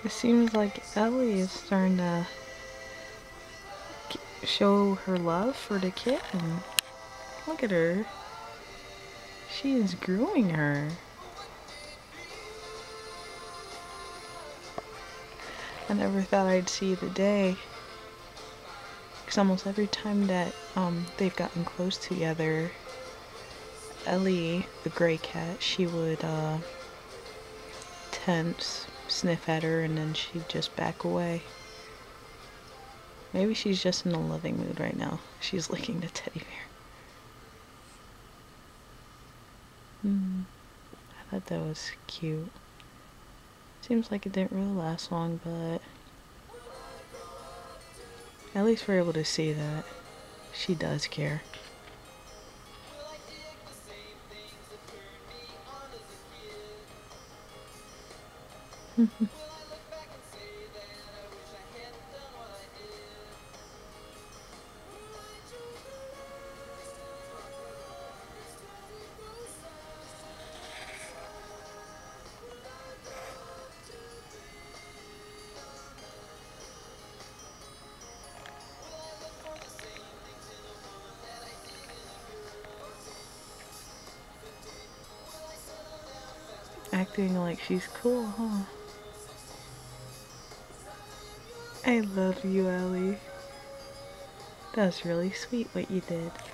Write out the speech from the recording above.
It seems like Ellie is starting to show her love for the kitten. Look at her. She is grooming her. I never thought I'd see the day. Because almost every time that they've gotten close together, Ellie, the gray cat, she would tense, sniff at her, and then she'd just back away. Maybe she's just in a loving mood right now. She's licking the teddy bear. I thought that was cute. Seems like it didn't really last long, but at least we're able to see that she does care. Acting like she's cool, huh? I love you, Ellie. That was really sweet what you did.